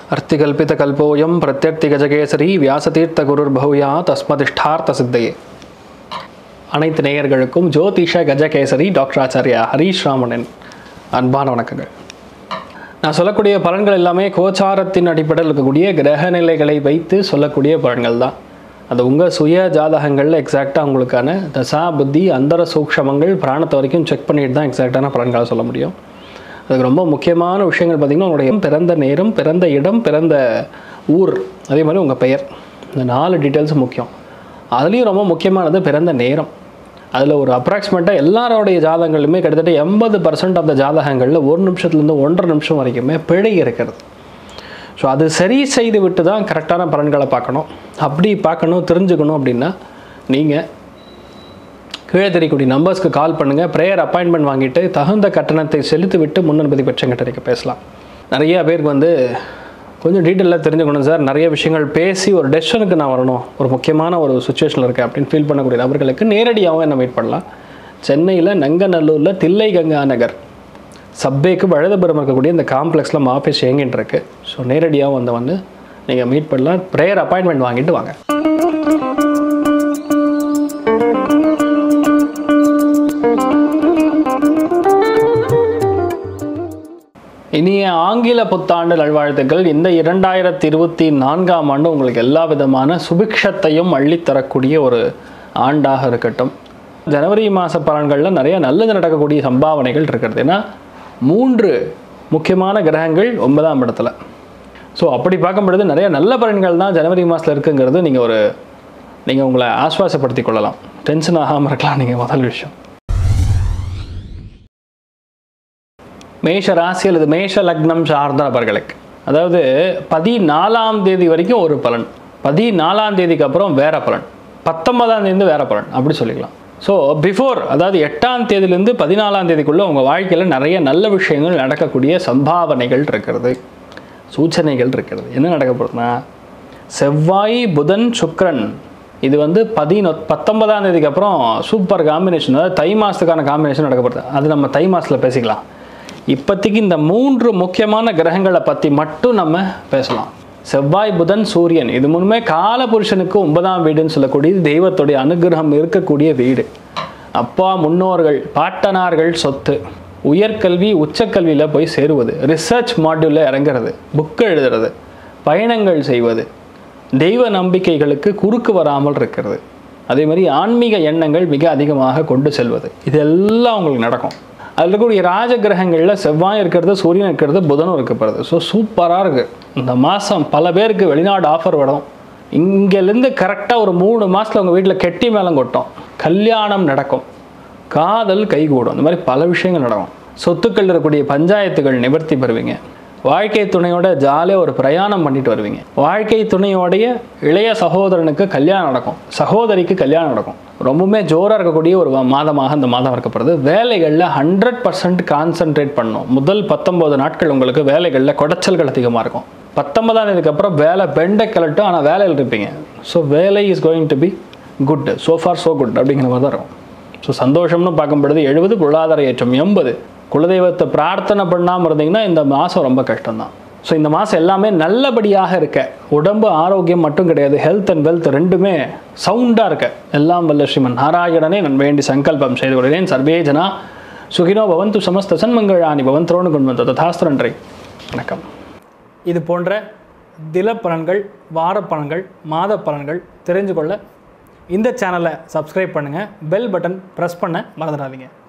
अर्तिकल्पितकल्पोऽयं प्रत्यर्तिगजकेसरी व्यासतीर्थगुरुर्भूया तस्मदिष्टार्थ सिद्धये. அனைத்து நேயர்களுக்கும் ஜோதிஷ கஜகேசரி டாக்டர் ஆச்சாரியா ஹரீஷ் ராமனின் அன்பான வணக்கங்கள். நான் சொல்லக்கூடிய பலன்கள் எல்லாமே கோச்சாரத்தின் அடிப்படையில் இருக்கக்கூடிய கிரக நிலைகளை வைத்து சொல்லக்கூடிய பலன்கள் தான். அது உங்கள் சுய ஜாதகங்களில் எக்ஸாக்டாக உங்களுக்கான தசா புத்தி அந்தர சூக்ஷமங்கள் பிராணத்தை வரைக்கும் செக் பண்ணிட்டு தான் எக்ஸாக்டான பலன்களை சொல்ல முடியும். அதுக்கு ரொம்ப முக்கியமான விஷயங்கள் பார்த்திங்கன்னா உங்களுடைய பிறந்த நேரம், பிறந்த இடம், பிறந்த ஊர், அதே மாதிரி உங்கள் பெயர், இந்த 4 டீட்டெயில்ஸும் முக்கியம். அதுலேயும் ரொம்ப முக்கியமானது பிறந்த நேரம். அதில் ஒரு அப்ராக்சிமேட்டாக எல்லாரோடைய ஜாதகங்களுமே கிட்டத்தட்ட 80% ஆஃப் த ஜாதகங்களில் 1 நிமிஷத்துலேருந்து 1.5 நிமிஷம் வரைக்குமே பிழை இருக்கிறது. ஸோ அது சரி செய்து விட்டு தான் கரெக்டான பலன்களை பார்க்கணும். அப்படி பார்க்கணும், தெரிஞ்சுக்கணும் அப்படின்னா நீங்கள் கீழே தெரியக்கூடிய நம்பர்ஸ்க்கு கால் பண்ணுங்கள். ப்ரேயர் அப்பாயின்மெண்ட் வாங்கிட்டு தகுந்த கட்டணத்தை செலுத்தி விட்டு முன்னனுமதி பெற்ற கிட்ட பேசலாம். நிறையா பேருக்கு கொஞ்சம் டீட்டெயிலாக தெரிஞ்சுக்கணும் சார், நிறைய விஷயங்கள் பேசி ஒரு டெசிஷனுக்கு நான் வரணும், ஒரு முக்கியமான ஒரு சுச்சுவேஷனில் இருக்கேன் அப்படின்னு ஃபீல் பண்ணக்கூடிய நபர்களுக்கு நேரடியாகவும் என்ன மீட் பண்ணலாம். சென்னையில் நங்கநல்லூரில் தில்லை கங்கா நகர் சப்பேக்கு வலதுபுறம் இருக்கக்கூடிய இந்த காம்ப்ளெக்ஸில் நம்ம ஆஃபீஸ் இயங்கிட்டு இருக்கு. ஸோ நேரடியாக வந்து நீங்கள் மீட் பண்ணலாம். ப்ரேயர் அப்பாயின்மெண்ட் வாங்கிட்டு வாங்க. இனிய ஆங்கில புத்தாண்டு நல்வாழ்த்துக்கள். இந்த 2024ஆம் ஆண்டு உங்களுக்கு எல்லா விதமான சுபிக்ஷத்தையும் அள்ளித்தரக்கூடிய ஒரு ஆண்டாக இருக்கட்டும். ஜனவரி மாத பலன்களில் நிறைய நல்லது நடக்கக்கூடிய சம்பாவனைகள் இருக்கிறது. ஏன்னா 3 முக்கியமான கிரகங்கள் 9ஆம் இடத்துல. ஸோ அப்படி பார்க்கும் பொழுது நிறைய நல்ல பலன்கள் தான் ஜனவரி மாதத்தில் இருக்குங்கிறது நீங்கள் உங்களை ஆஸ்வாசப்படுத்தி கொள்ளலாம். டென்ஷன் ஆகாமல் இருக்கலாம். நீங்கள் முதல் விஷயம் மேஷ ராசி அல்லது மேஷ லக்னம் சார்ந்த நபர்களுக்கு, அதாவது 14ஆம் தேதி வரைக்கும் ஒரு பலன், 14ஆம் தேதிக்கு அப்புறம் வேற பலன், 19ஆம் தேதி வேற பலன், அப்படி சொல்லிக்கலாம். ஸோ பிஃபோர், அதாவது 8ஆம் தேதியிலேருந்து 14ஆம் தேதிக்குள்ளே உங்கள் வாழ்க்கையில் நிறைய நல்ல விஷயங்கள் நடக்கக்கூடிய சம்பாவனைகள் இருக்கிறது, சூச்சனைகள் இருக்கிறது. என்ன நடக்க போகுதுன்னா, செவ்வாய் புதன் சுக்கிரன் இது 19ஆம் தேதிக்கு அப்புறம் சூப்பர் காம்பினேஷன், அதாவது தை மாதத்துக்கான காம்பினேஷன் நடக்க போகுது. அது நம்ம தை மாதத்தில் பேசிக்கலாம். இப்போதைக்கு இந்த 3 முக்கியமான கிரகங்களை பற்றி மட்டும் நம்ம பேசலாம். செவ்வாய் புதன் சூரியன் இது முன்னுமே கால புருஷனுக்கு 9ஆம் வீடுன்னு சொல்லக்கூடிய தெய்வத்துடைய அனுகிரகம் இருக்கக்கூடிய வீடு. அப்பா முன்னோர்கள் பாட்டனார்கள் சொத்து, உயர்கல்வி உச்சக்கல்வியில் போய் சேருவது, ரிசர்ச் மாடியூலில் இறங்குறது, புக்கு எழுதுறது, பயணங்கள் செய்வது, தெய்வ நம்பிக்கைகளுக்கு குறுக்கு வராமல் இருக்கிறது, அதே மாதிரி ஆன்மீக எண்ணங்கள் மிக அதிகமாக கொண்டு செல்வது, இதெல்லாம் உங்களுக்கு நடக்கும். அதில் இருக்கக்கூடிய ராஜ கிரகங்களில் செவ்வாய் இருக்கிறது, சூரியன் இருக்கிறது, புதனும் இருக்கப்படுது. ஸோ சூப்பராக இருக்குது இந்த மாதம். பல பேருக்கு வெளிநாடு ஆஃபர் வரும். இங்கேருந்து கரெக்டாக ஒரு 3 மாதத்தில் உங்கள் வீட்டில் கெட்டி மேளம் கொட்டும், கல்யாணம் நடக்கும், காதல் கைகூடும், இந்த மாதிரி பல விஷயங்கள் நடக்கும். சொத்துக்கள் இருக்கக்கூடிய பஞ்சாயத்துகள் நிவர்த்தி பெறுவீங்க. வாழ்க்கை துணையோட ஜாலியாக ஒரு பிரயாணம் பண்ணிட்டு வருவீங்க. வாழ்க்கை துணையோடைய இளைய சகோதரனுக்கு கல்யாணம் நடக்கும், சகோதரிக்கு கல்யாணம் நடக்கும். ரொம்பவுமே ஜோராக இருக்கக்கூடிய ஒரு மாதமாக இந்த மாதம் இருக்கப்படுது. வேலைகளில் 100% கான்சன்ட்ரேட் பண்ணணும். முதல் 19 நாட்கள் உங்களுக்கு வேலைகளில் குடைச்சல்கள் அதிகமாக இருக்கும். 19ஆம் தேதிக்கு அப்புறம் வேலை பெண்டை கிளட்டும், ஆனால் வேலையில் இருப்பீங்க. ஸோ வேலை is going to be good, so far so good அப்படிங்கிற மாதிரி தான் இருக்கும். ஸோ சந்தோஷம்னு பார்க்கும்பொழுது 70, பொருளாதார ஏற்றம் 80. குலதெய்வத்தை பிரார்த்தனை பண்ணாமல் இருந்தீங்கன்னா இந்த மாதம் ரொம்ப கஷ்டம்தான். ஸோ இந்த மாதம் எல்லாமே நல்லபடியாக இருக்க, உடம்பு ஆரோக்கியம் மட்டும் கிடையாது, ஹெல்த் அண்ட் வெல்த் ரெண்டுமே சவுண்டாக இருக்க எல்லாம் வல்ல ஸ்ரீமன் நாராயணனே நான் வேண்டி சங்கல்பம் செய்து கொள்கிறேன். சர்வே ஜனா சுகினோ பவந்து சமஸ்த சன்மங்களானி பவந்தோடு கொண்டு வந்த ததாஸ்து. நன்றி, வணக்கம். இது போன்ற தில பலன்கள், வார பலன்கள், மாத பலன்கள் தெரிஞ்சு கொள்ள இந்த சேனலை சப்ஸ்கிரைப் பண்ணுங்கள். பெல் பட்டன் ப்ரெஸ் பண்ண மறந்துடாதீங்க.